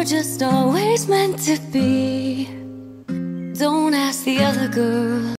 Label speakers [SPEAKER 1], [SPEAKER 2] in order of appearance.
[SPEAKER 1] we're just always meant to be. Don't ask the other girls.